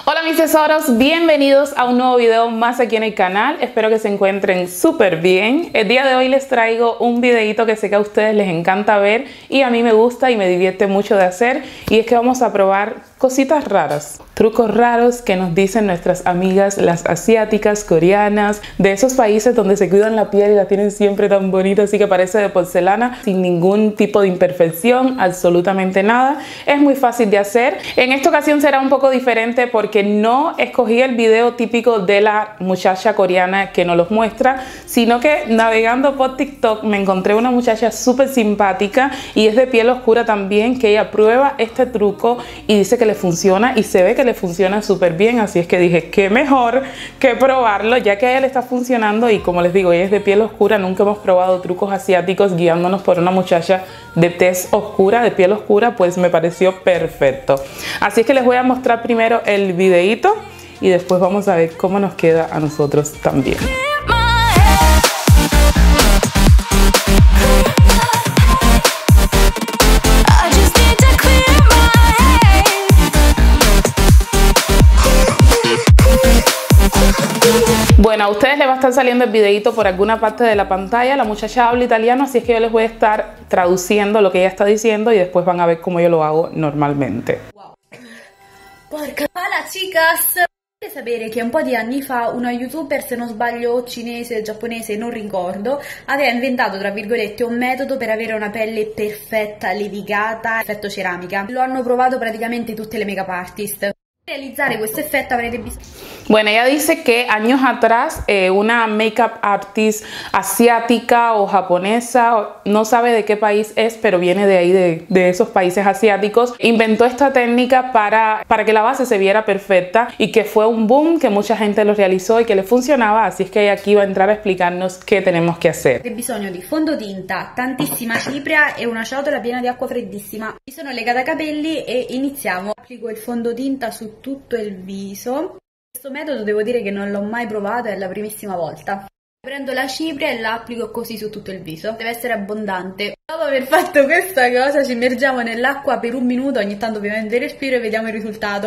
Hola mis tesoros, bienvenidos a un nuevo video más aquí en el canal. Espero que se encuentren súper bien. El día de hoy les traigo un videito que sé que a ustedes les encanta ver y a mí me gusta y me divierte mucho de hacer, y es que vamos a probar cositas raras, trucos raros que nos dicen nuestras amigas las asiáticas, coreanas, de esos países donde se cuidan la piel y la tienen siempre tan bonita, así que parece de porcelana, sin ningún tipo de imperfección, absolutamente nada. Es muy fácil de hacer. En esta ocasión será un poco diferente porque no escogí el video típico de la muchacha coreana que nos los muestra, sino que navegando por TikTok me encontré una muchacha súper simpática y es de piel oscura también, que ella prueba este truco y dice que le funciona, y se ve que le funciona súper bien, así es que dije qué mejor que probarlo ya que a ella le está funcionando. Y como les digo, ella es de piel oscura, nunca hemos probado trucos asiáticos guiándonos por una muchacha de tez oscura, de piel oscura, pues me pareció perfecto. Así es que les voy a mostrar primero el videito y después vamos a ver cómo nos queda a nosotros también. Bueno, a ustedes les va a estar saliendo el videito por alguna parte de la pantalla. La muchacha habla italiano, así es que yo les voy a estar traduciendo lo que ella está diciendo y después van a ver cómo yo lo hago normalmente. Wow. Porca. Hola chicas! Dovete sapere che un po' di anni fa una youtuber, se non sbaglio cinese, giapponese, non ricordo, aveva inventato tra virgolette un metodo per avere una pelle perfetta, levigata, effetto ceramica. Lo hanno provato praticamente tutte le make-up artist. Per realizzare questo effetto avrete bisogno. Bueno, ella dice que años atrás una makeup artist asiática o japonesa, no sabe de qué país es, pero viene de ahí, de esos países asiáticos, inventó esta técnica para que la base se viera perfecta, y que fue un boom, que mucha gente lo realizó y que le funcionaba. Así es que ella aquí va a entrar a explicarnos qué tenemos que hacer. Avete bisogno di fondotinta, tantissima cipria e una ciotola piena di acqua freddissima. Mi sono legata i capelli e iniziamo. Applico il fondotinta su tutto il viso. Questo metodo devo dire che non l'ho mai provato, è la primissima volta. Prendo la cipria e la applico così su tutto il viso. Deve essere abbondante. Dopo aver fatto questa cosa ci immergiamo nell'acqua per un minuto, ogni tanto ovviamente respiro e vediamo il risultato.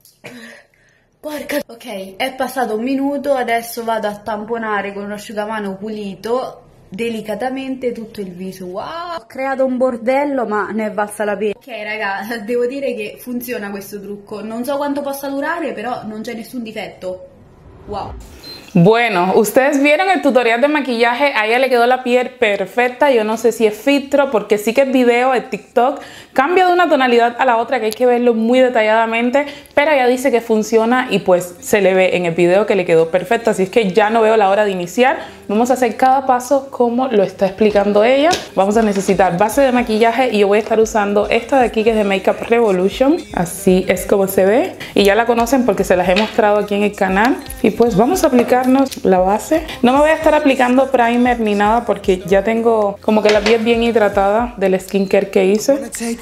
Porca. Ok, è passato un minuto, adesso vado a tamponare con un asciugamano pulito delicatamente tutto il viso. Wow, ho creato un bordello, ma ne è valsa la pena. Ok raga, devo dire che funziona questo trucco. Non so quanto possa durare, però non c'è nessun difetto. Wow. Bueno, ustedes vieron el tutorial de maquillaje, a ella le quedó la piel perfecta. Yo no sé si es filtro, porque sí que el video, el TikTok, cambia de una tonalidad a la otra, que hay que verlo muy detalladamente, pero ella dice que funciona y pues se le ve en el video que le quedó perfecto. Así es que ya no veo la hora de iniciar. Vamos a hacer cada paso como lo está explicando ella. Vamos a necesitar base de maquillaje y yo voy a estar usando esta de aquí, que es de Makeup Revolution. Así es como se ve y ya la conocen porque se las he mostrado aquí en el canal. Y pues vamos a aplicarnos la base. No me voy a estar aplicando primer ni nada porque ya tengo como que la piel bien hidratada del skincare que hice.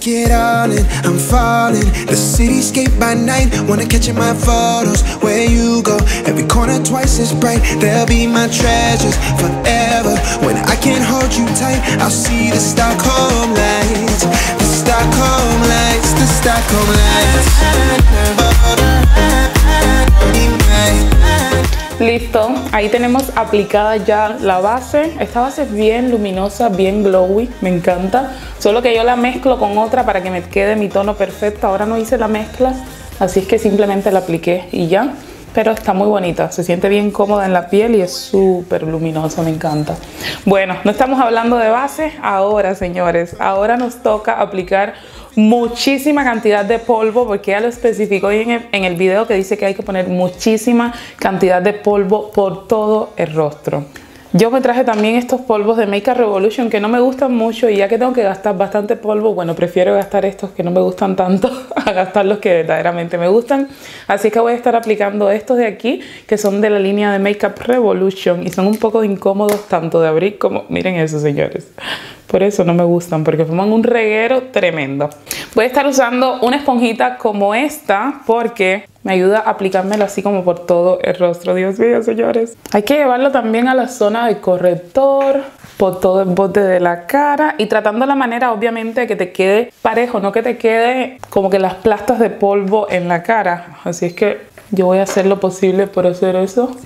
Forever, when I can't hold you tight, I'll see the Stockholm lights, the Stockholm lights, the Stockholm lights. Listo, ahí tenemos aplicada ya la base. Esta base es bien luminosa, bien glowy, me encanta. Solo que yo la mezclo con otra para que me quede mi tono perfecto. Ahora no hice la mezcla, así es que simplemente la apliqué y ya. Pero está muy bonita, se siente bien cómoda en la piel y es súper luminosa, me encanta. Bueno, no estamos hablando de base ahora, señores. Ahora nos toca aplicar muchísima cantidad de polvo, porque ella lo especificó en el video, que dice que hay que poner muchísima cantidad de polvo por todo el rostro. Yo me traje también estos polvos de Makeup Revolution que no me gustan mucho, y ya que tengo que gastar bastante polvo, bueno, prefiero gastar estos que no me gustan tanto a gastar los que verdaderamente me gustan. Así que voy a estar aplicando estos de aquí, que son de la línea de Makeup Revolution y son un poco incómodos tanto de abrir como... Miren eso, señores. Por eso no me gustan, porque forman un reguero tremendo. Voy a estar usando una esponjita como esta porque me ayuda a aplicármelo así como por todo el rostro. Dios mío, señores. Hay que llevarlo también a la zona del corrector, por todo el borde de la cara y tratando la manera obviamente de que te quede parejo, no que te quede como que las plastas de polvo en la cara. Así es que yo voy a hacer lo posible por hacer eso.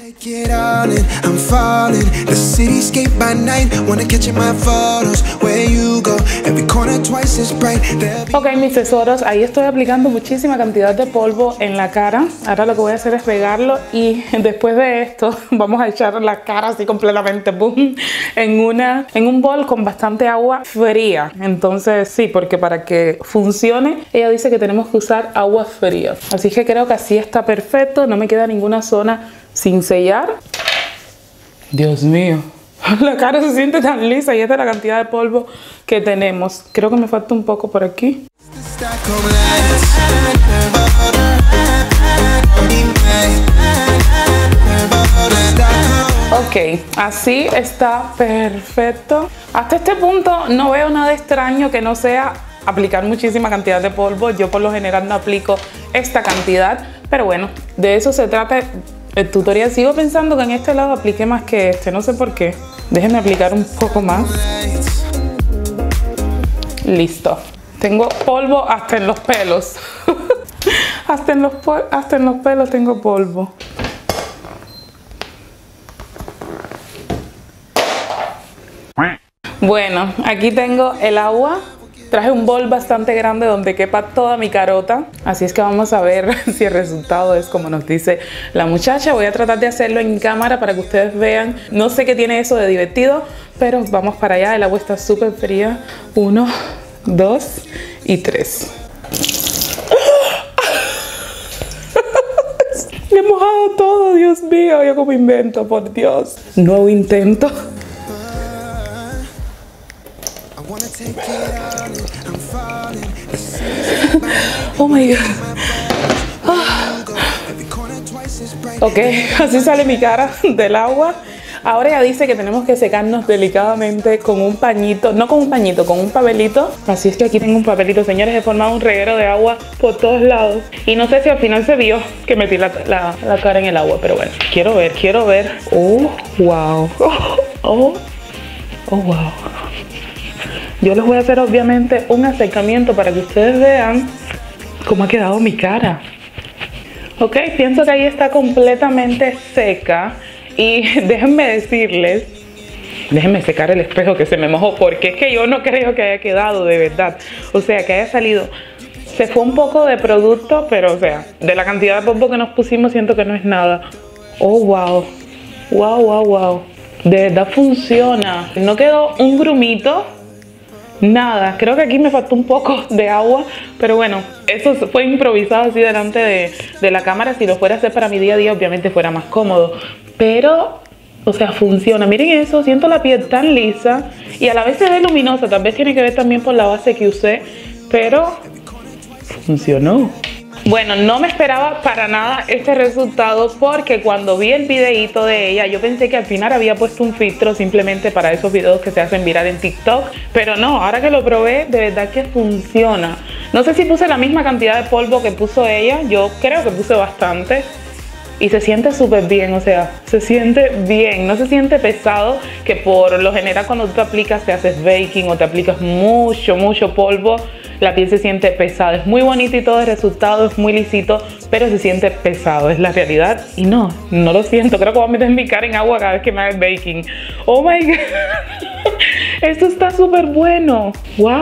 Ok, mis tesoros, ahí estoy aplicando muchísima cantidad de polvo en la cara. Ahora lo que voy a hacer es pegarlo y después de esto vamos a echar la cara así completamente boom, en un bol con bastante agua fría. Entonces sí, porque para que funcione ella dice que tenemos que usar agua fría. Así que creo que así está perfecto, no me queda ninguna zona sin sellar. Dios mío, la cara se siente tan lisa y esta es la cantidad de polvo que tenemos. Creo que me falta un poco por aquí. Ok, así está perfecto. Hasta este punto no veo nada extraño que no sea aplicar muchísima cantidad de polvo. Yo por lo general no aplico esta cantidad, pero bueno, de eso se trata el tutorial. Sigo pensando que en este lado apliqué más que este, no sé por qué. Déjenme aplicar un poco más. Listo. Tengo polvo hasta en los pelos. hasta en los pelos tengo polvo. Bueno, aquí tengo el agua. Traje un bol bastante grande donde quepa toda mi carota. Así es que vamos a ver si el resultado es como nos dice la muchacha. Voy a tratar de hacerlo en cámara para que ustedes vean. No sé qué tiene eso de divertido, pero vamos para allá. El agua está súper fría. 1, 2 y 3. Me he mojado todo, Dios mío. Yo como invento, por Dios. Nuevo intento. Oh my God. Ok, así sale mi cara del agua. Ahora ella dice que tenemos que secarnos delicadamente con un pañito, no con un pañito, con un papelito. Así es que aquí tengo un papelito, señores. He formado un reguero de agua por todos lados. Y no sé si al final se vio que metí la cara en el agua, pero bueno, quiero ver. Oh, wow. Oh, wow. Yo les voy a hacer obviamente un acercamiento para que ustedes vean cómo ha quedado mi cara. Ok, pienso que ahí está completamente seca. Y déjenme decirles, déjenme secar el espejo que se me mojó, porque es que yo no creo que haya quedado de verdad. O sea, que haya salido. Se fue un poco de producto, pero o sea, de la cantidad de polvo que nos pusimos siento que no es nada. Oh, wow. Wow. De verdad funciona. No quedó un grumito. Nada, creo que aquí me faltó un poco de agua, pero bueno, eso fue improvisado así delante de la cámara. Si lo fuera a hacer para mi día a día, obviamente fuera más cómodo, pero, o sea, funciona. Miren eso, siento la piel tan lisa y a la vez se ve luminosa. Tal vez tiene que ver también por la base que usé, pero funcionó. Bueno, no me esperaba para nada este resultado, porque cuando vi el videito de ella yo pensé que al final había puesto un filtro simplemente para esos videos que se hacen viral en TikTok, pero no, ahora que lo probé de verdad que funciona. No sé si puse la misma cantidad de polvo que puso ella, yo creo que puse bastante. Y se siente súper bien, o sea, se siente bien, no se siente pesado, que por lo general cuando tú te aplicas, te haces baking o te aplicas mucho polvo, la piel se siente pesada. Es muy bonito y todo el resultado es muy lisito, pero se siente pesado, es la realidad. Y no lo siento, creo que voy a meter mi cara en agua cada vez que me haga el baking. Oh my God, esto está súper bueno.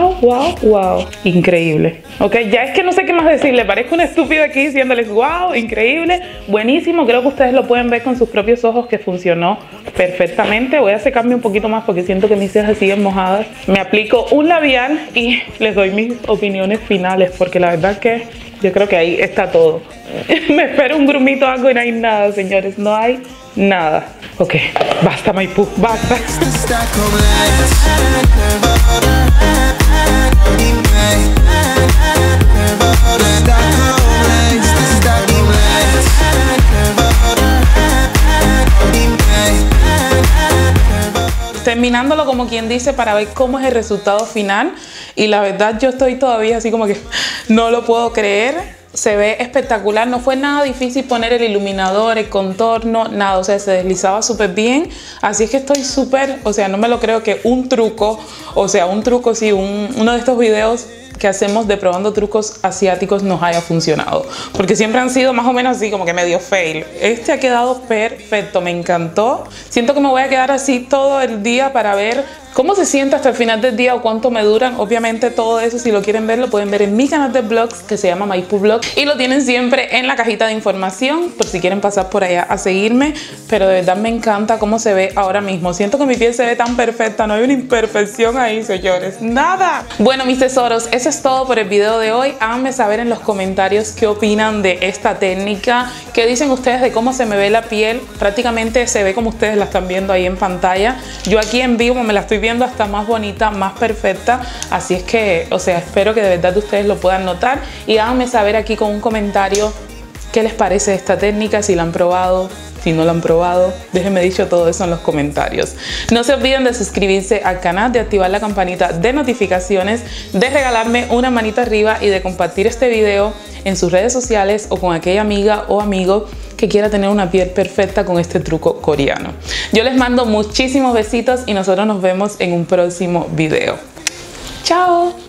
Wow, increíble. Ok, ya es que no sé qué más decirle, parezco una estúpida aquí diciéndoles wow, increíble, buenísimo. Creo que ustedes lo pueden ver con sus propios ojos que funcionó perfectamente. Voy a secarme un poquito más porque siento que mis cejas siguen mojadas. Me aplico un labial y les doy mis opiniones finales, porque la verdad que yo creo que ahí está todo. Me espero un grumito o algo y no hay nada, señores, no hay nada. Ok, basta Maipú, basta. Terminándolo como quien dice para ver cómo es el resultado final. y la verdad yo estoy todavía así como que no lo puedo creer. Se ve espectacular, no fue nada difícil poner el iluminador, el contorno, nada, o sea, se deslizaba súper bien, así es que estoy súper, o sea, no me lo creo que un truco, o sea, un truco, sí, uno de estos videos que hacemos de probando trucos asiáticos nos haya funcionado, porque siempre han sido más o menos así como que medio fail. Este ha quedado perfecto, me encantó. Siento que me voy a quedar así todo el día para ver cómo se siente hasta el final del día o cuánto me duran. Obviamente todo eso, si lo quieren ver, lo pueden ver en mi canal de vlogs que se llama Maipú Vlog y lo tienen siempre en la cajita de información por si quieren pasar por allá a seguirme. Pero de verdad me encanta cómo se ve ahora mismo. Siento que mi piel se ve tan perfecta, no hay una imperfección ahí, señores, nada. Bueno, mis tesoros, eso es todo por el video de hoy. Háganme saber en los comentarios qué opinan de esta técnica, qué dicen ustedes de cómo se me ve la piel. Prácticamente se ve como ustedes la están viendo ahí en pantalla. Yo aquí en vivo me la estoy viendo hasta más bonita, más perfecta, así es que, o sea, espero que de verdad ustedes lo puedan notar y háganme saber aquí con un comentario qué les parece esta técnica, si la han probado, si no la han probado, déjenme dicho todo eso en los comentarios. No se olviden de suscribirse al canal, de activar la campanita de notificaciones, de regalarme una manita arriba y de compartir este video en sus redes sociales o con aquella amiga o amigo que quiera tener una piel perfecta con este truco coreano. Yo les mando muchísimos besitos y nosotros nos vemos en un próximo video. ¡Chao!